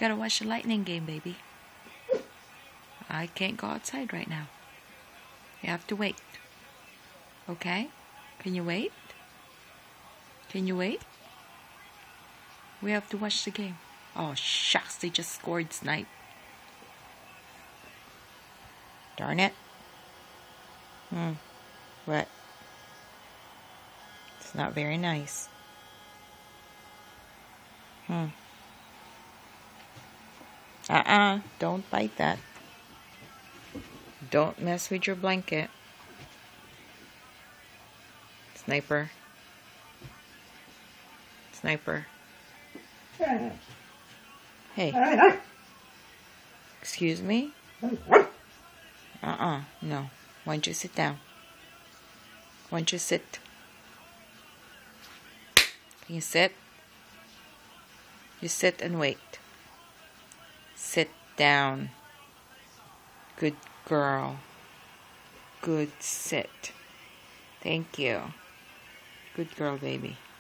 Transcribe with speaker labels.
Speaker 1: gotta watch the lightning game, baby. I can't go outside right now. You have to wait. Okay? Can you wait? Can you wait? We have to watch the game. Oh, shucks, they just scored, Snipe. Darn it. What? It's not very nice. Don't bite that. Don't mess with your blanket. Sniper. Sniper. Hey. Excuse me? No. Why don't you sit down? Why don't you sit? Can you sit? You sit and wait. Sit down. Good girl. Good sit. Thank you. Good girl, baby.